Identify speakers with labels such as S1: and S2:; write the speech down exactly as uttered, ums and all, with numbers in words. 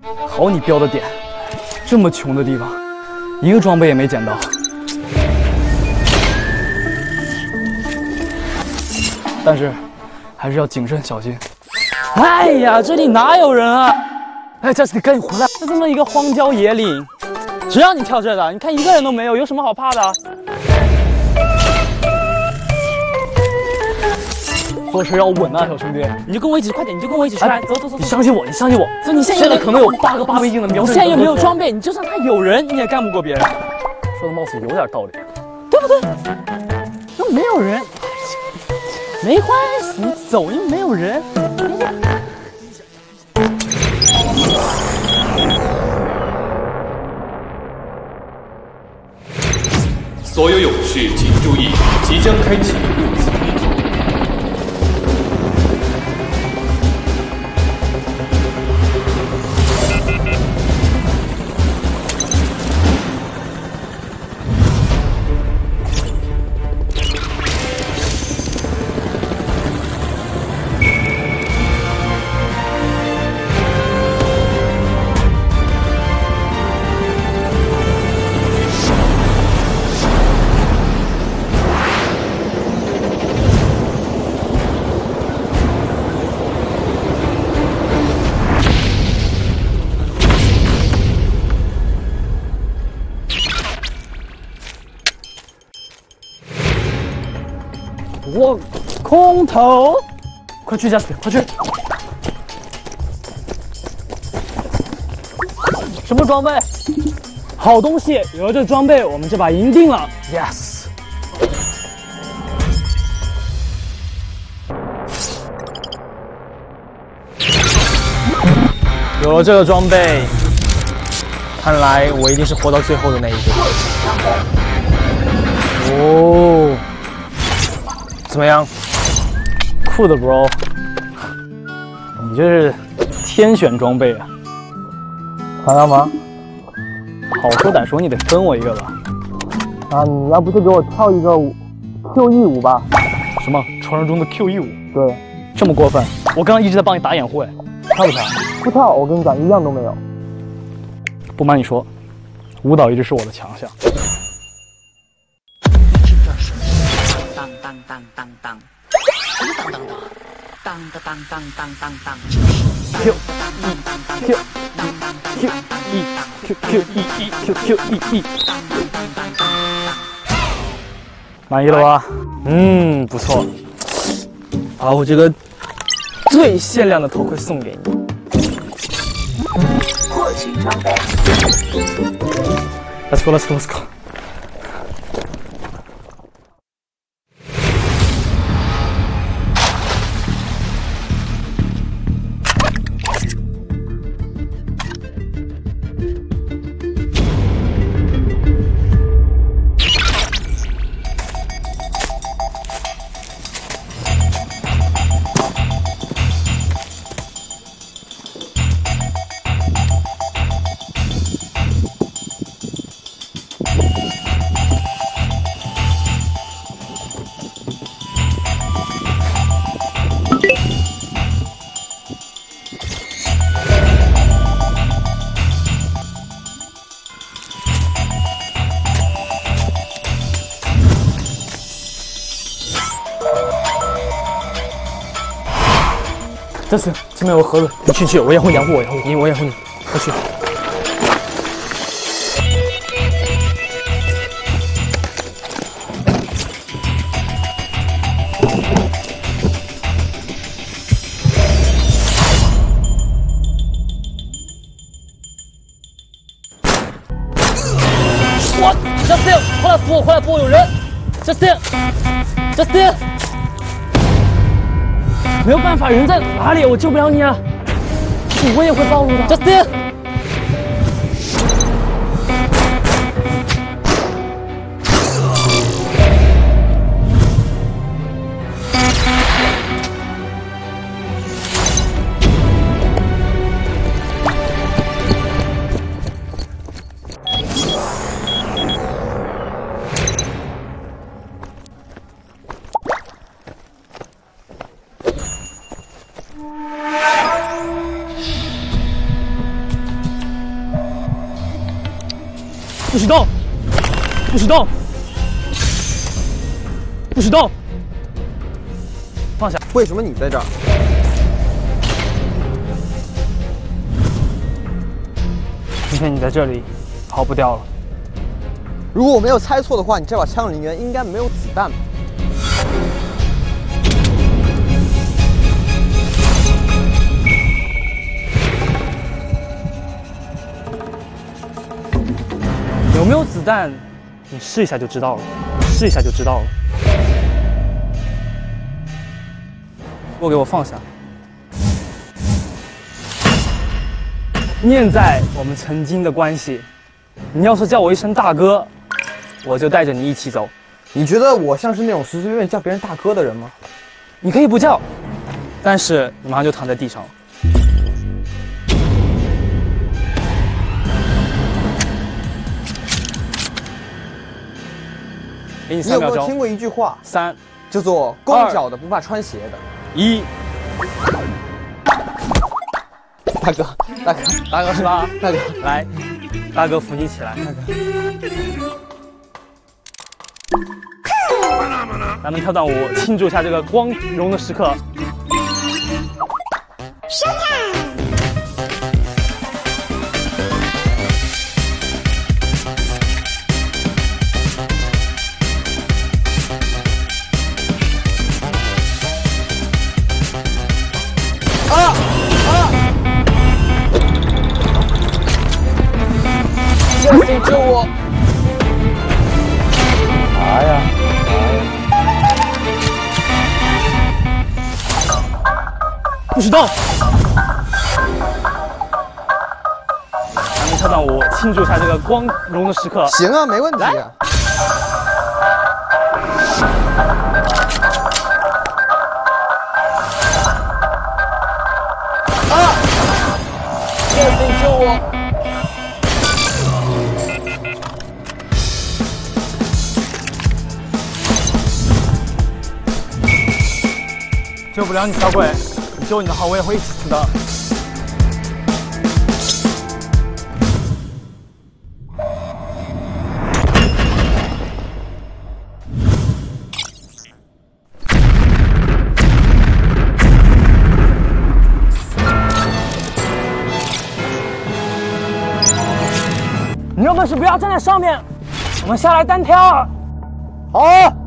S1: 好你标的点，这么穷的地方，一个装备也没捡到。但是，还是要谨慎小心。哎呀，这里哪有人啊？哎，这次你赶紧回来！这这么一个荒郊野岭，谁让你跳这的？你看一个人都没有，有什么好怕的？做事要稳啊，小兄弟！你就跟我一起，快点！你就跟我一起出来，走走走！你相信我，你相信我！走，你现在现在可能有八个八倍镜的瞄准，现在又没有装备，你就算他有人，你也干不过别人。说的貌似有点道理，对不对？又没有人，没关系，你走又没有人。
S2: 所有勇士请注意，即将开启路子地图。我空投，快去，加斯，快去！什么装备？好东西！有了这装备，我们这把赢定了 ！Yes！ 有了这个装备，看来我一定是活到最后的那一个。哦。怎么样？酷的 bro， 你这是天选装备啊！
S3: 想要吗？
S1: 好说歹说，你得分我一个吧？
S3: 啊，你要不就给我跳一个舞 Q E 舞吧？
S1: 什么传说中的 Q E 舞？
S3: 对，
S1: 这么过分？我刚刚一直在帮你打掩护，哎，
S3: 跳不跳？不跳，我跟你讲，一样都没有。
S1: 不瞒你说，舞蹈一直是我的强项。
S4: 当当当当当，当当当当当当当当当当
S1: Q Q Q E Q Q E E Q Q E E， 满意了吧？嗯，不错。把我这个最限量的头盔送给你。
S4: 获取装备。
S1: Let's go, let's go, let's go. 这次这边有个盒子，你去去，我掩护掩护我掩护你，我掩护你，快去。我 Justin， 快来扶我，快来扶我，有人 ，Justin，Justin。没有办法，人在哪里？我救不了你啊！我也会暴露的。Justin， 不许动，不许动，不许动，放下。
S3: 为什么你在这儿？
S2: 今天你在这里，跑不掉了。
S3: 如果我没有猜错的话，你这把枪里面应该没有子弹吧？
S1: 有没有子弹？你试一下就知道了，试一下就知道了。给我给我放下。念在我们曾经的关系，你要是叫我一声大哥，我就带着你一起走。
S3: 你觉得我像是那种随随便便叫别人大哥的人吗？
S1: 你可以不叫，但是你马上就躺在地上了。给你
S3: 你
S1: 三秒钟。
S3: 有没有听过一句话，
S1: 三，
S3: 叫做“光脚的不怕穿鞋的
S1: 一，”？
S3: 大哥，大哥，
S1: 大哥是吧？
S3: 大哥，
S1: 来，大哥扶你起来。咱们跳段舞，庆祝一下这个光荣的时刻。
S3: 谁救我？
S2: 啥呀？
S1: 不许动！咱们跳段舞，庆祝一下这个光荣的时刻。
S3: 行啊，没问题啊。啊！谁救我？
S2: 救不了你，小鬼！你救你的话，我也会一起死的。
S1: 你有本事不要站在上面，我们下来单挑。
S3: 好。